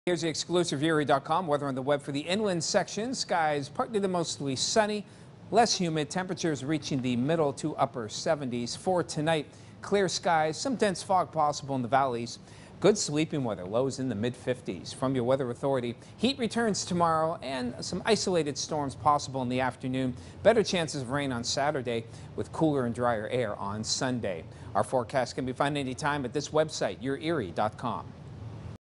Here's the exclusive Erie.com weather on the web for the inland section. Skies partly to mostly sunny, less humid. Temperatures reaching the middle to upper 70s. For tonight, clear skies, some dense fog possible in the valleys. Good sleeping weather, lows in the mid-50s. From your weather authority, heat returns tomorrow and some isolated storms possible in the afternoon. Better chances of rain on Saturday with cooler and drier air on Sunday. Our forecast can be found anytime at this website, YourErie.com.